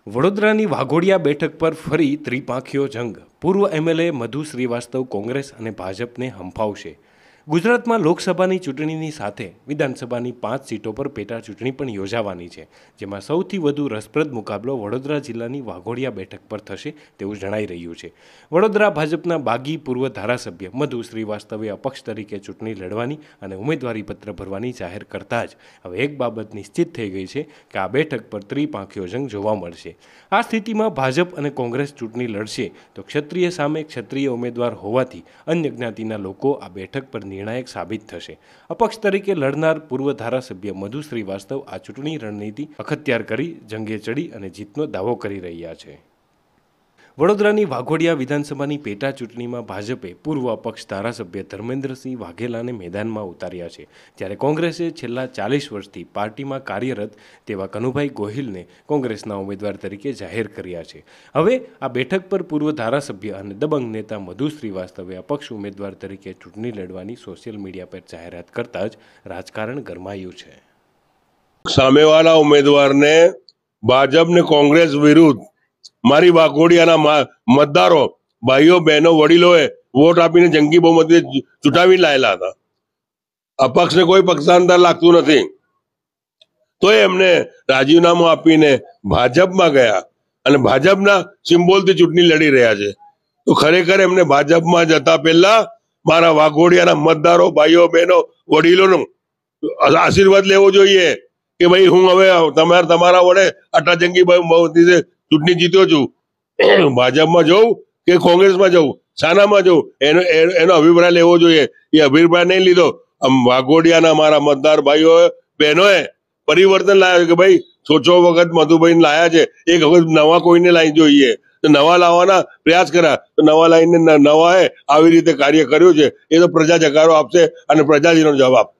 વડોદરાની વાઘોડિયા બેઠક પર ફરી ત્રિપાંખીયો જંગ। પૂર્વ એમએલએ મધુ શ્રીવાસ્તવ કોંગ્રેસ અને ભાજપને હંફાવશે। ગુજરાતમાં લોકસભાની ચૂંટણીની સાથે વિધાનસભાની 5 સીટો પર પેટા ચૂંટણી પણ યોજાવાની છે, જેમાં સૌથી વધુ રસપ્રદ મુકાબલો વડોદરા જિલ્લાની વાઘોડિયા બેઠક પર થશે તેવું જણાઈ રહ્યું છે। વડોદરા ભાજપના બાગી પૂર્વ ધારાસભ્ય મધુ શ્રીવાસ્તવે અપક્ષ તરીકે ચૂંટણી લડવાની અને ઉમેદવારી પત્ર ભરવાની જાહેર કરતા જ હવે એક બાબત નિશ્ચિત થઈ ગઈ છે કે આ બેઠક પર ત્રિપાંખીયો જંગ જોવા મળશે। આ સ્થિતિમાં ભાજપ અને કોંગ્રેસ ચૂંટણી લડશે તો ક્ષત્રિય સામે ક્ષત્રિય ઉમેદવાર હોવાથી અન્ય જ્ઞાતિના લોકો આ બેઠક પર નિર્ણાયક સાબિત થશે। અપક્ષ તરીકે લડનાર પૂર્વ ધારાસભ્ય મધુ શ્રીવાસ્તવ આ ચૂંટણી રણનીતિ અખત્યાર કરી જંગે ચડી અને જીતનો દાવો કરી રહ્યા છે। વડોદરાની વાઘોડિયા વિધાનસભાની પેટા ચૂંટણીમાં ભાજપે પૂર્વ અપક્ષ ધારાસભ્ય ધર્મેન્દ્રસિંહ વાઘેલાને મેદાનમાં ઉતાર્યા છે, જ્યારે કોંગ્રેસે છેલ્લા 40 વર્ષથી પાર્ટીમાં કાર્યરત તેવા કનુભાઈ ગોહિલને કોંગ્રેસના ઉમેદવાર તરીકે જાહેર કર્યા છે। હવે આ બેઠક પર પૂર્વ ધારાસભ્ય અને દબંગ નેતા મધુ શ્રીવાસ્તવે અપક્ષ ઉમેદવાર તરીકે ચૂંટણી લડવાની સોશિયલ મીડિયા પર જાહેરાત કરતા જ રાજકારણ ગરમાયું છે। સામેવાળા ઉમેદવારને ભાજપ ને કોંગ્રેસ વિરુદ્ધ મારી વાઘોડિયાના મતદારો ભાઈઓ બહેનો વડીલોએ વોટ આપીને જંગી બહુમતીએ ચૂંટાવી લાયેલા હતા। અપક્ષને કોઈ પક્ષાંતર લાગતું નથી, તો એમને રાજીનામું આપીને ભાજપમાં ગયા અને ભાજપના સિમ્બોલથી ચૂંટણી લડી રહ્યા છે। તો ખરેખર એમને ભાજપમાં જતા પહેલા મારા વાઘોડિયાના મતદારો ભાઈઓ બહેનો વડીલોનો આશીર્વાદ લેવો જોઈએ કે ભાઈ હું હવે તમારા વડે આટલા જંગી બહુમતીથી ચૂંટણી જીત્યો છું। ભાજપમાં જવું કે કોંગ્રેસમાં જવું, શાનામાં જવું, એનો અભિપ્રાય લેવો જોઈએ। એ અભિપ્રાય નહીં લીધો। વાઘોડિયાના મારા મતદાર ભાઈઓ બહેનોએ પરિવર્તન લાવ્યો કે ભાઈ 6 વખત મધુભાઈ લાયા છે, એક વખત નવા કોઈને લાવી જોઈએ, તો નવા લાવવાના પ્રયાસ કર્યા, તો નવા લાવીને નવાએ આવી રીતે કાર્ય કર્યું છે। એ તો પ્રજા જકારો આપશે અને પ્રજા એનો જવાબ